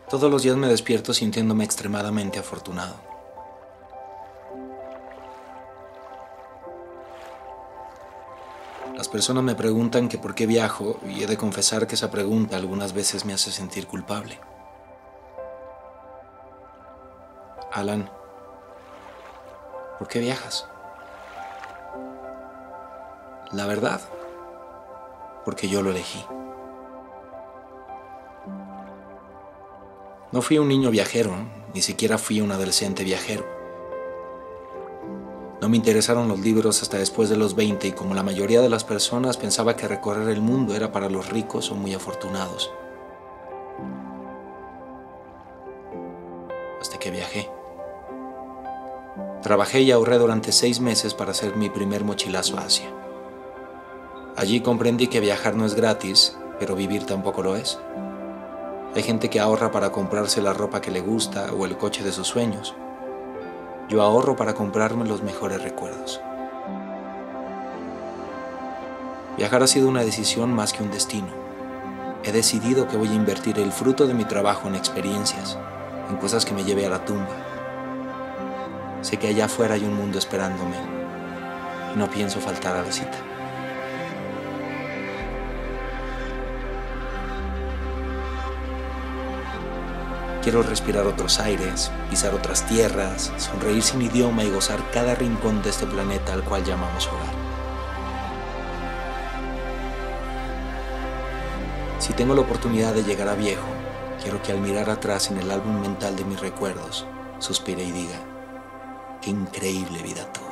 Todos los días me despierto sintiéndome extremadamente afortunado. Las personas me preguntan que por qué viajo y he de confesar que esa pregunta algunas veces me hace sentir culpable. Alan, ¿por qué viajas? La verdad, porque yo lo elegí. No fui un niño viajero, ni siquiera fui un adolescente viajero. No me interesaron los libros hasta después de los 20 y como la mayoría de las personas pensaba que recorrer el mundo era para los ricos o muy afortunados. Hasta que viajé. Trabajé y ahorré durante 6 meses para hacer mi primer mochilazo a Asia. Allí comprendí que viajar no es gratis, pero vivir tampoco lo es. Hay gente que ahorra para comprarse la ropa que le gusta o el coche de sus sueños. Yo ahorro para comprarme los mejores recuerdos. Viajar ha sido una decisión más que un destino. He decidido que voy a invertir el fruto de mi trabajo en experiencias, en cosas que me lleve a la tumba. Sé que allá afuera hay un mundo esperándome y no pienso faltar a la cita. Quiero respirar otros aires, pisar otras tierras, sonreír sin idioma y gozar cada rincón de este planeta al cual llamamos hogar. Si tengo la oportunidad de llegar a viejo, quiero que al mirar atrás en el álbum mental de mis recuerdos, suspire y diga, qué increíble vida tuve.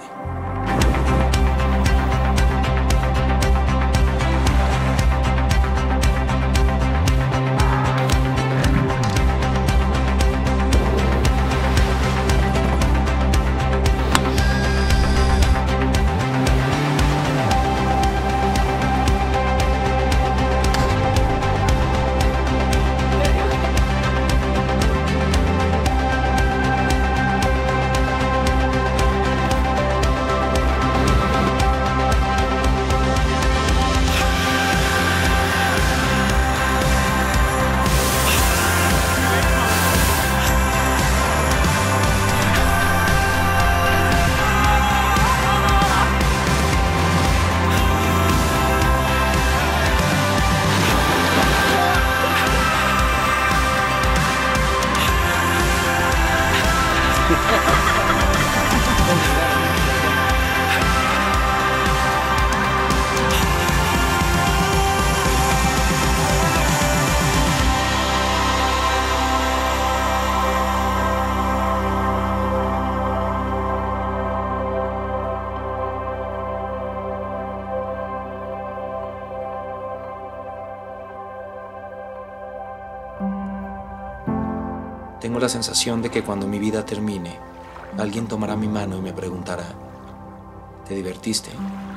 Tengo la sensación de que cuando mi vida termine, alguien tomará mi mano y me preguntará, ¿te divertiste?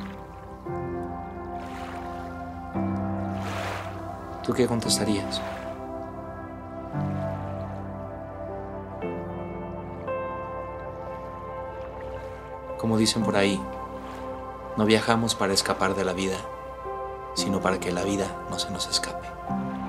¿Tú qué contestarías? Como dicen por ahí, no viajamos para escapar de la vida, sino para que la vida no se nos escape.